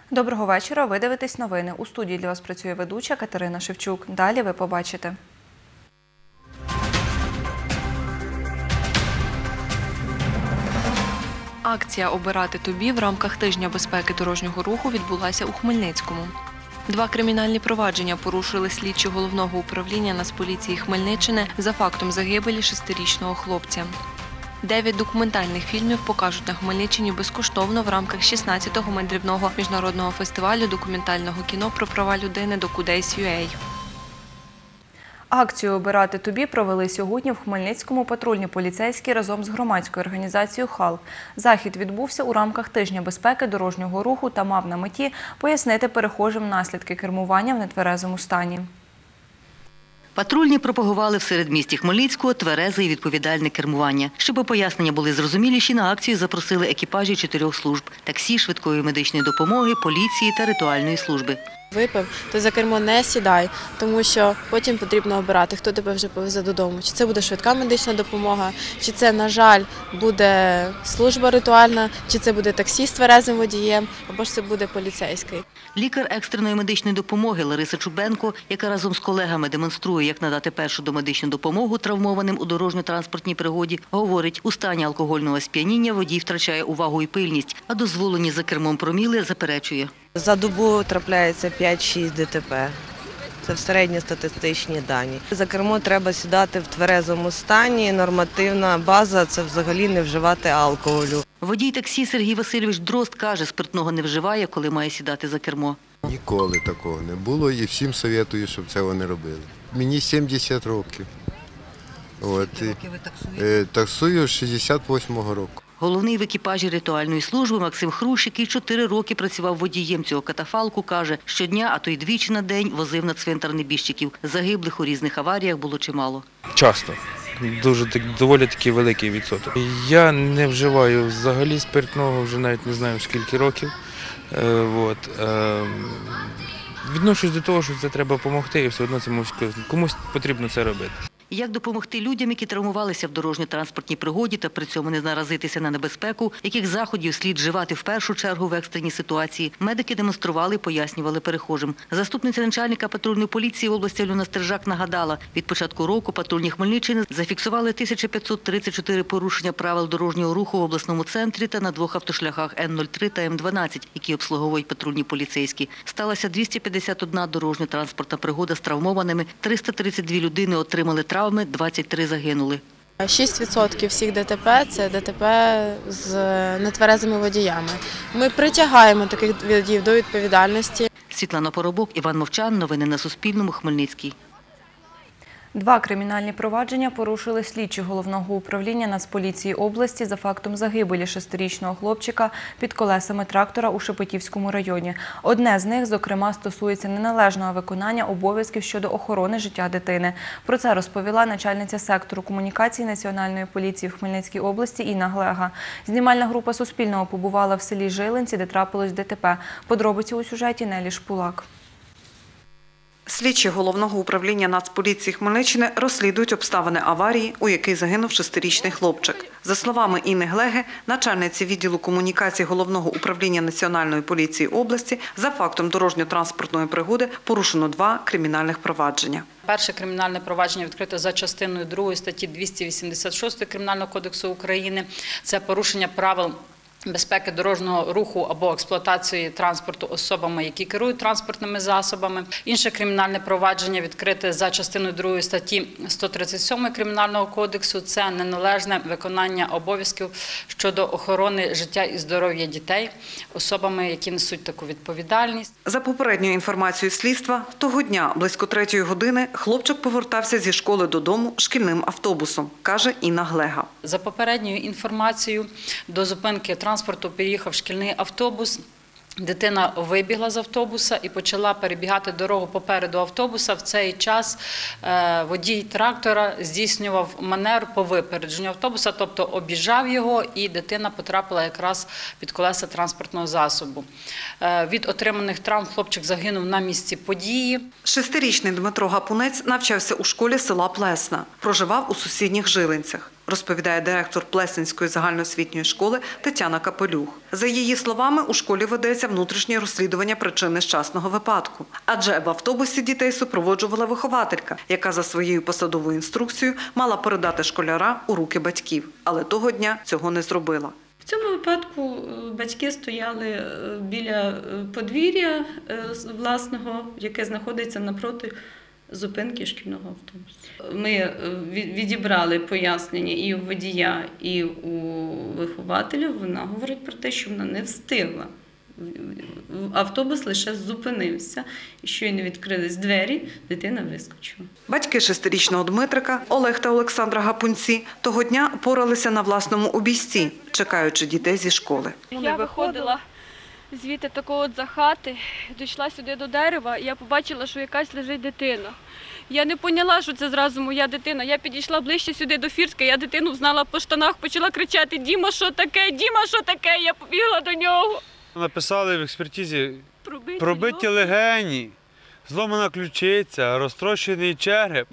Доброго вечора. Ви дивитесь новини. У студії для вас працює ведуча Катерина Шевчук. Далі ви побачите. Акція «Обирати тобі» в рамках тижня безпеки дорожнього руху відбулася у Хмельницькому. 2 кримінальні провадження порушили слідчі Головного управління Нацполіції Хмельниччини за фактом загибелі 6-річного хлопця. 9 документальних фільмів покажуть на Хмельниччині безкоштовно в рамках 16-го мандрівного міжнародного фестивалю документального кіно про права людини «Докудейс.UA». Акцію «Обирати тобі» провели сьогодні в Хмельницькому патрульні поліцейські разом з громадською організацією «ХАЛ». Захід відбувся у рамках тижня безпеки дорожнього руху та мав на меті пояснити перехожим наслідки кермування в нетверезому стані. Патрульні пропагували в середмісті Хмельницького тверезе і відповідальне кермування. Щоб пояснення були зрозуміліші, на акцію запросили екіпажі 4 служб – таксі, швидкої медичної допомоги, поліції та ритуальної служби. Випив, то за кермо не сідай, тому що потім потрібно обирати, хто тебе вже повезе додому. Чи це буде швидка медична допомога, чи це, на жаль, буде служба ритуальна, чи це буде таксі з тверезим водієм, або ж це буде поліцейський. Лікар екстреної медичної допомоги Лариса Чубенко, яка разом з колегами демонструє, як надати першу домедичну допомогу травмованим у дорожньо-транспортній пригоді, говорить, у стані алкогольного сп'яніння водій втрачає увагу і пильність, а дозволені за кермом проміли заперечує. За добу трапляється 5-6 ДТП. Це в середньостатистичні дані. За кермо треба сідати в тверезому стані. Нормативна база – це взагалі не вживати алкоголю. Водій таксі Сергій Васильович Дрозд каже, спиртного не вживає, коли має сідати за кермо. Ніколи такого не було і всім советую, щоб цього не робили. Мені 70 років. Таксую з 68-го року. Головний в екіпажі ритуальної служби Максим Хрущ, який 4 роки працював водієм цього катафалку, каже, щодня, а то й двічі на день возив на цвинтар небіжчиків. Загиблих у різних аваріях було чимало. Часто. Доволі такий великий відсоток. Я не вживаю взагалі спиртного, вже навіть не знаю скільки років. Відношусь до того, що це треба допомогти, і все одно комусь потрібно це робити. Як допомогти людям, які травмувалися в дорожньо-транспортній пригоді та при цьому не наразитися на небезпеку, яких заходів слід вживати в першу чергу в екстреній ситуації, медики демонстрували і пояснювали перехожим. Заступниця начальника патрульної поліції області Альона Стержак нагадала, від початку року патрульні Хмельниччини зафіксували 1534 порушення правил дорожнього руху в обласному центрі та на 2 автошляхах Н-03 та М-12, які обслуговують патрульні поліцейські. Сталася 251 дорожньо-транспортна пригода з травмованими, 332 людини отримали травми, 23 загинули. 6% всіх ДТП – це ДТП з нетверезими водіями. Ми притягаємо таких водіїв до відповідальності. Світлана Поробок, Іван Мовчан. Новини на Суспільному. Хмельницький. 2 кримінальні провадження порушили слідчі Головного управління Нацполіції області за фактом загибелі 6-річного хлопчика під колесами трактора у Шепетівському районі. Одне з них, зокрема, стосується неналежного виконання обов'язків щодо охорони життя дитини. Про це розповіла начальниця сектору комунікації Національної поліції в Хмельницькій області Інна Глега. Знімальна група Суспільного побувала в селі Жилинці, де трапилось ДТП. Подробиці у сюжеті Нелі Шпулак. Слідчі Головного управління Нацполіції Хмельниччини розслідують обставини аварії, у якій загинув 6-річний хлопчик. За словами Інни Глеги, начальниці відділу комунікації Головного управління Національної поліції області, за фактом дорожньо-транспортної пригоди порушено 2 кримінальних провадження. Перше кримінальне провадження відкрито за частиною 2 статті 286 Кримінального кодексу України. Це порушення правил безпеки дорожнього руху або експлуатації транспорту особами, які керують транспортними засобами. Інше кримінальне провадження відкрите за частиною 2 статті 137 Кримінального кодексу. Це неналежне виконання обов'язків щодо охорони життя і здоров'я дітей особами, які несуть таку відповідальність. За попередньою інформацією слідства, того дня близько 3-ї години хлопчик повертався зі школи додому шкільним автобусом, каже Інна Глега. За попередньою інформацією, до зупинки транспорту приїхав шкільний автобус. Дитина вибігла з автобуса і почала перебігати дорогу попереду автобуса. В цей час водій трактора здійснював маневр по випередженню автобуса, тобто об'їжджав його, і дитина потрапила якраз під колеса транспортного засобу. Від отриманих травм хлопчик загинув на місці події. 6-річний Дмитро Гапунець навчався у школі села Плесна, проживав у сусідніх Жилинцях. розповідає директор Плесенської загальноосвітньої школи Тетяна Капелюх. За її словами, у школі ведеться внутрішнє розслідування причин нещасного випадку. Адже в автобусі дітей супроводжувала вихователька, яка за своєю посадовою інструкцією мала передати школяра у руки батьків. Але того дня цього не зробила. В цьому випадку батьки стояли біля подвір'я власного, яке знаходиться напроти зупинки шкільного автобусу. Ми відібрали пояснення і у водія, і у вихователя. Вона говорить про те, що вона не встигла. Автобус лише зупинився, і щойно відкрились двері, дитина вискочила. Батьки 6-річного Дмитрика, Олег та Олександра Гапунці, того дня поралися на власному обійсті, чекаючи дітей зі школи. Я виходила звідти такого от за хати, дійшла сюди до дерева, і я побачила, що якась лежить дитина. Я не поняла, що це зразу моя дитина. Я підійшла ближче сюди до Фірська, я дитину знала по штанах, почала кричати: «Діма, що таке? Діма, що таке?» Я побігла до нього. Написали в експертизі пробиті легені, зломана ключиця, розтрощений череп.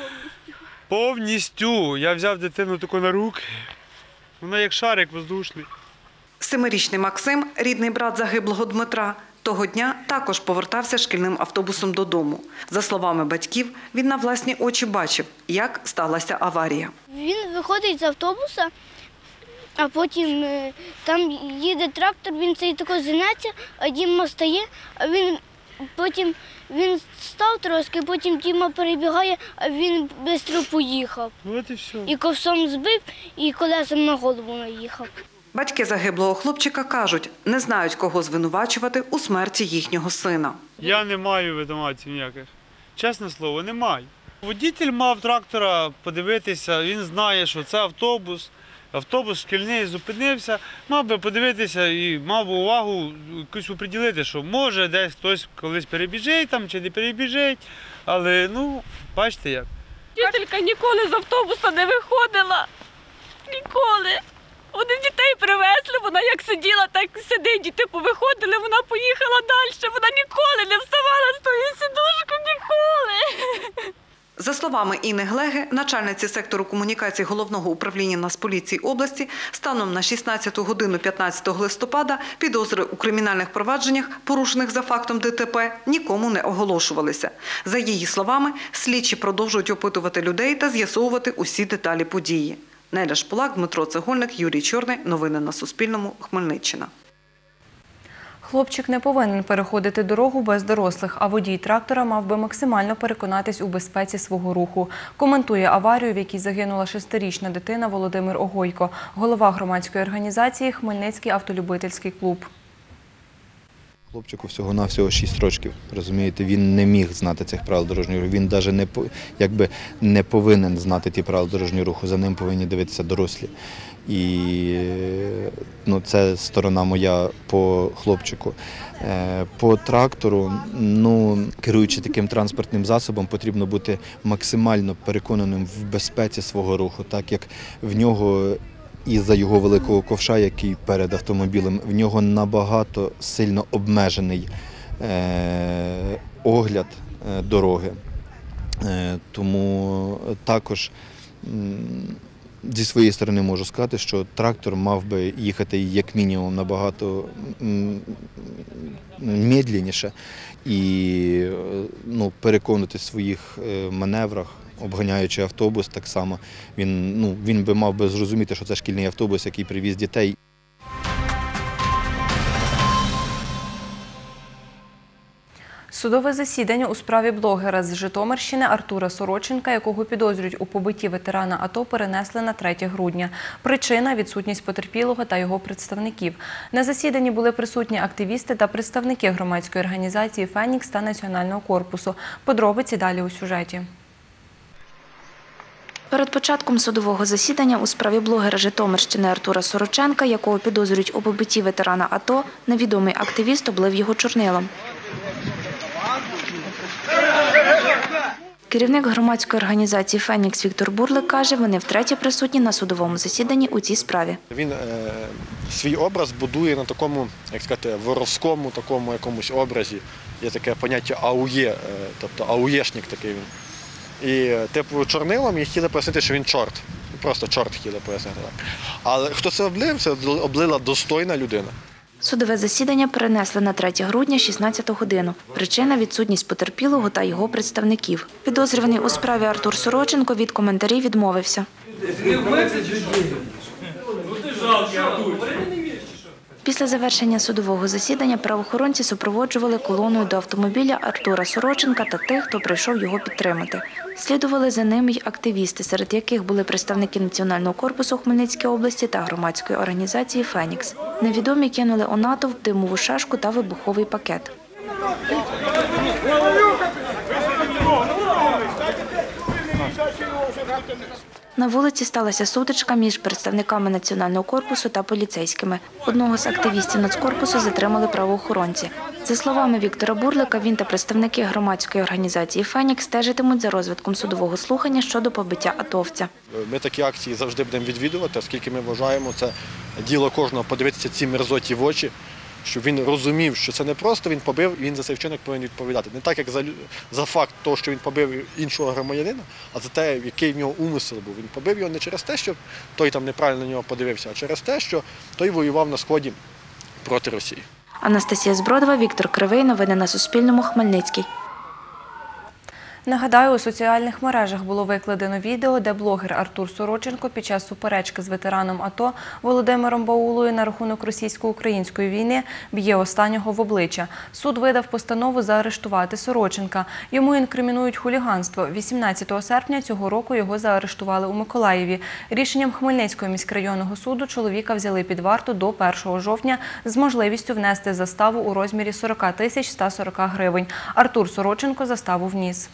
Повністю. Я взяв дитину таку на руки, вона як шарик воздушний. 7-річний Максим, рідний брат загиблого Дмитра, того дня також повертався шкільним автобусом додому. За словами батьків, він на власні очі бачив, як сталася аварія. Він виходить з автобуса, а потім там їде трактор, він цей тако зінеться, а Діма стає, а потім він став трошки, потім Діма перебігає, а він швидко поїхав. От і все. І ковсом збив, і колесом на голову наїхав. Батьки загиблого хлопчика кажуть, не знають, кого звинувачувати у смерті їхнього сина. Я не маю видимацій ніяких. Чесне слово, не маю. Водитель мав трактора подивитися, він знає, що це автобус. Автобус шкільний зупинився, мав би подивитися і мав би увагу якусь оприділити, що може десь хтось колись перебіжить там чи не перебіжить, але бачите як. Вчителька ніколи з автобуса не виходила. Ніколи. Вони дітей привезли, вона як сиділа, так сидить, діти повиходили, вона поїхала далі. Вона ніколи не вставала з тої сідушки, ніколи. За словами Інни Глеги, начальниці сектору комунікацій Головного управління Нацполіції області, станом на 16 годину 15 листопада підозри у кримінальних провадженнях, порушених за фактом ДТП, нікому не оголошувалися. За її словами, слідчі продовжують опитувати людей та з'ясовувати усі деталі події. Неля Шпулак, Дмитро Цегольник, Юрій Чорний. Новини на Суспільному. Хмельниччина. Хлопчик не повинен переходити дорогу без дорослих, а водій трактора мав би максимально переконатись у безпеці свого руху. Коментує аварію, в якій загинула 6-річна дитина Володимир Огойко, голова громадської організації «Хмельницький автолюбительський клуб». Хлопчику всього-навсього 6 років, розумієте, він не міг знати цих правил дорожнього руху, він навіть не повинен знати ті правила дорожнього руху, за ним повинні дивитися дорослі. І це сторона моя по хлопчику. По трактору, керуючи таким транспортним засобом, потрібно бути максимально переконаним в безпеці свого руху, так як в нього із-за його великого ковша, який перед автомобілем, в нього набагато сильно обмежений огляд дороги. Тому також зі своєї сторони можу сказати, що трактор мав би їхати як мінімум набагато медленніше і переконати в своїх маневрах, обганяючи автобус так само. Він би мав би зрозуміти, що це шкільний автобус, який привіз дітей. Судове засідання у справі блогера з Житомирщини Артура Сороченка, якого підозрюють у побитті ветерана АТО, перенесли на 3 грудня. Причина – відсутність потерпілого та його представників. На засіданні були присутні активісти та представники громадської організації «Фенікс» та Національного корпусу. Подробиці далі у сюжеті. Перед початком судового засідання у справі блогера Житомирщини Артура Сороченка, якого підозрюють у побитті ветерана АТО, невідомий активіст облив його чорнилом. Керівник громадської організації «Фенікс» Віктор Бурлик каже, вони втретє присутні на судовому засіданні у цій справі. Він свій образ будує на такому, як сказати, воровському такому якомусь образі. Є таке поняття аує, тобто ауєшник такий він. І чорнилом я хотів пояснити, що він чорт. Просто чорт хотіли пояснити так. Але хто це облив? Це облила достойна людина. Судове засідання перенесли на 3 грудня 16 годину. Причина – відсутність потерпілого та його представників. Підозрюваний у справі Артур Сороченко від коментарів відмовився. Після завершення судового засідання правоохоронці супроводжували колоною до автомобіля Артура Сороченка та тих, хто прийшов його підтримати. Слідували за ними й активісти, серед яких були представники Національного корпусу Хмельницької області та громадської організації «Фенікс». Невідомі кинули у натовп димову шашку та вибуховий пакет. На вулиці сталася сутичка між представниками Національного корпусу та поліцейськими. Одного з активістів Нацкорпусу затримали правоохоронці. За словами Віктора Бурлика, він та представники громадської організації «Фенікс» стежитимуть за розвитком судового слухання щодо побиття атовця. Ми такі акції завжди будемо відвідувати, оскільки ми вважаємо, це діло кожного подивитися ці мерзоті в очі, щоб він розумів, що це не просто він побив, і він за цей вчинок повинен відповідати. Не так, як за факт того, що він побив іншого громадянина, а за те, який в нього умисел був. Він побив його не через те, що той там неправильно на нього подивився, а через те, що той воював на Сході проти Росії. Анастасія Збродова, Віктор Кривий. Новини на Суспільному. Хмельницький. Нагадаю, у соціальних мережах було викладено відео, де блогер Артур Сороченко під час суперечки з ветераном АТО Володимиром Баулою на рахунок російсько-української війни б'є останнього в обличчя. Суд видав постанову заарештувати Сороченка. Йому інкримінують хуліганство. 18 серпня цього року його заарештували у Миколаєві. Рішенням Хмельницького міськрайонного суду чоловіка взяли під варту до 1 жовтня з можливістю внести заставу у розмірі 40 140 гривень. Артур Сороченко заставу вніс.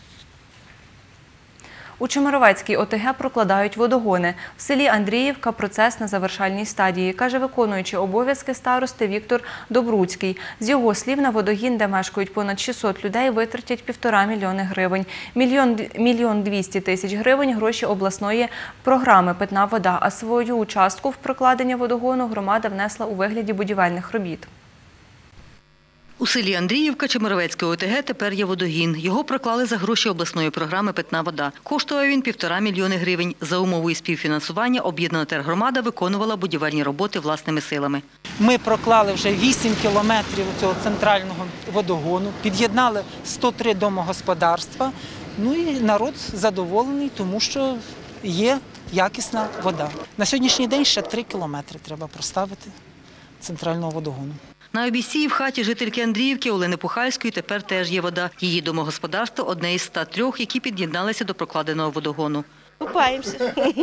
У Чемеровецькій ОТГ прокладають водогони. В селі Андріївка процес на завершальній стадії, каже виконуючий обов'язки старости Віктор Добруцький. З його слів, на водогін, де мешкають понад 600 людей, витратять 1,5 мільйони гривень. 1 200 000 гривень – гроші обласної програми «Питна вода», а свою участку в прокладення водогону громада внесла у вигляді будівельних робіт. У селі Андріївка Чемеровецької ОТГ тепер є водогін. Його проклали за гроші обласної програми «Питна вода». Коштував він 1,5 мільйони гривень. За умовою співфінансування об'єднана тергромада виконувала будівельні роботи власними силами. Ми проклали вже 8 кілометрів цього центрального водогону, під'єднали 103 домогосподарства. Ну і народ задоволений, тому що є якісна вода. На сьогоднішній день ще 3 кілометри треба проставити центрального водогону. На обійстій в хаті жительки Андріївки Олени Пухальської тепер теж є вода. Її домогосподарство – одне із 103, які під'єдналися до прокладеного водогону. Купаємося.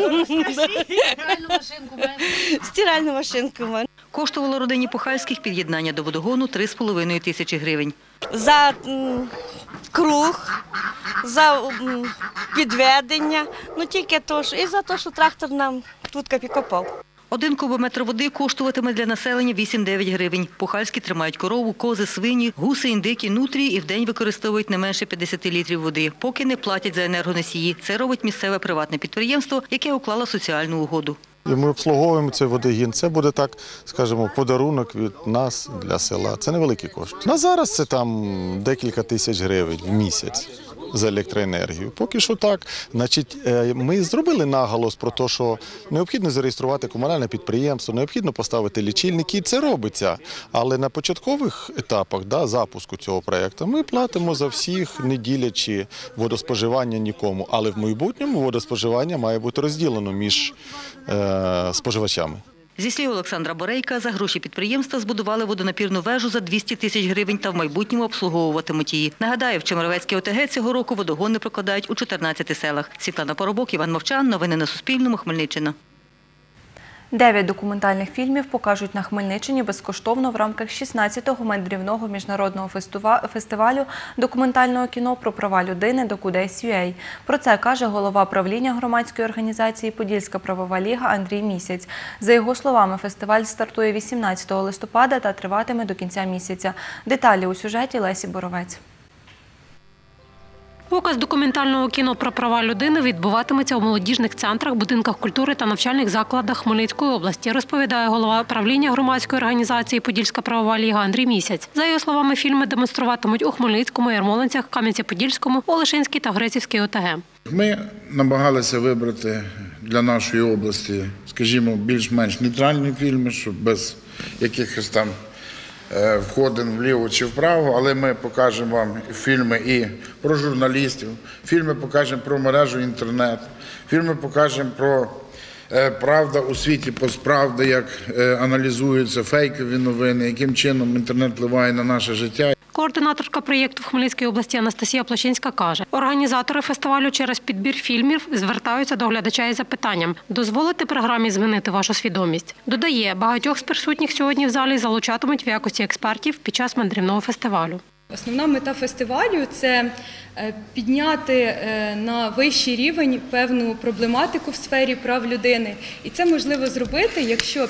Стиральну машинку маємо. Коштувало родині Пухальських під'єднання до водогону 3,5 тисячі гривень. За круг, за підведення, ну тільки то, і за те, що трактор нам тут копав. 1 кубометр води коштуватиме для населення 8-9 гривень. Пухальські тримають корову, кози, свині, гуси, індики, нутрії і в день використовують не менше 50 літрів води, поки не платять за енергоносії. Це робить місцеве приватне підприємство, яке уклало соціальну угоду. І ми обслуговуємо цей водогін. Це буде, так скажімо, подарунок від нас для села. Це невеликі кошти. На зараз це там декілька тисяч гривень в місяць за електроенергію. Поки що так. Значить, ми зробили наголос про те, що необхідно зареєструвати комунальне підприємство, необхідно поставити лічильники, і це робиться. Але на початкових етапах запуску цього проєкту ми платимо за всіх, не ділячи водоспоживання нікому. Але в майбутньому водоспоживання має бути розділено між споживачами. Зі слів Олександра Борейка, за гроші підприємства збудували водонапірну вежу за 200 тисяч гривень та в майбутньому обслуговуватимуть її. Нагадаю, в Чемеровецькій ОТГ цього року водогони прокладають у 14 селах. Світлана Поробок, Іван Мовчан. Новини на Суспільному. Хмельниччина. 9 документальних фільмів покажуть на Хмельниччині безкоштовно в рамках 16-го мандрівного міжнародного фестивалю документального кіно про права людини «Докудейс.UA». Про це каже голова правління громадської організації «Подільська правова ліга» Андрій Місяць. За його словами, фестиваль стартує 18 листопада та триватиме до кінця місяця. Деталі у сюжеті Лесі Боровець. Показ документального кіно про права людини відбуватиметься у молодіжних центрах, будинках культури та навчальних закладах Хмельницької області, розповідає голова правління громадської організації «Подільська правова ліга» Андрій Місяць. За його словами, фільми демонструватимуть у Хмельницькому, Ярмолинцях, Кам'янці-Подільському, Олешинській та Грецівській ОТГ. Ми намагалися вибрати для нашої області, скажімо, більш-менш нейтральні фільми, щоб без якихось там входин вліво чи вправо, але ми покажемо вам фільми і про журналістів, фільми покажемо про мережу інтернет, фільми покажемо про правда у світі постправди, як аналізуються фейкові новини, яким чином інтернет впливає на наше життя. Координаторка проєкту в Хмельницькій області Анастасія Плачинська каже, організатори фестивалю через підбір фільмів звертаються до глядача із запитанням «Дозволите програмі змінити вашу свідомість?». Додає, багатьох з присутніх сьогодні в залі залучатимуть в якості експертів під час мандрівного фестивалю. Основна мета фестивалю – це підняти на вищий рівень певну проблематику в сфері прав людини. І це можливо зробити, якщо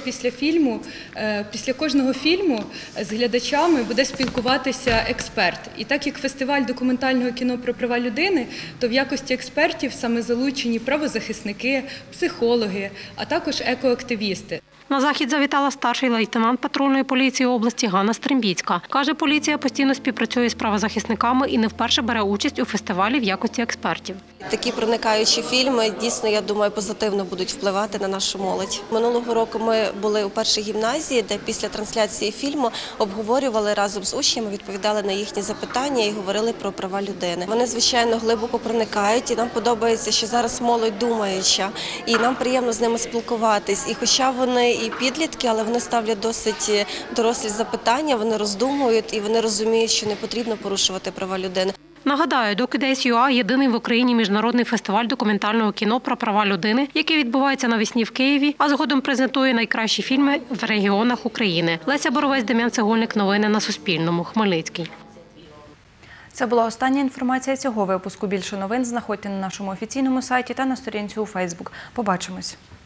після кожного фільму з глядачами буде спілкуватися експерт. І так як фестиваль документального кіно про права людини, то в якості експертів саме залучені правозахисники, психологи, а також екоактивісти. На захід завітала старший лейтенант патрульної поліції області Ганна Стримбіцька. Каже, поліція постійно співпрацює з правозахисниками і не вперше бере участь у фестивалі в якості експертів. Такі проникаючі фільми, дійсно, я думаю, позитивно будуть впливати на нашу молодь. Минулого року ми були у першій гімназії, де після трансляції фільму обговорювали разом з учнями, відповідали на їхні запитання і говорили про права людини. Вони, звичайно, глибоко проникають, і нам подобається, що зараз молодь думаюча, і нам приємно з ними спілкуватись. І хоча вони і підлітки, але вони ставлять досить дорослі запитання, вони роздумують і вони розуміють, що не потрібно порушувати права людини. Нагадаю, DocuDays.ua – єдиний в Україні міжнародний фестиваль документального кіно про права людини, який відбувається навесні в Києві, а згодом презентує найкращі фільми в регіонах України. Леся Боровець, Дем'ян Цегольник. Новини на Суспільному. Хмельницький. Це була остання інформація цього випуску. Більше новин знаходьте на нашому офіційному сайті та на сторінці у Фейсбук. Побачимось.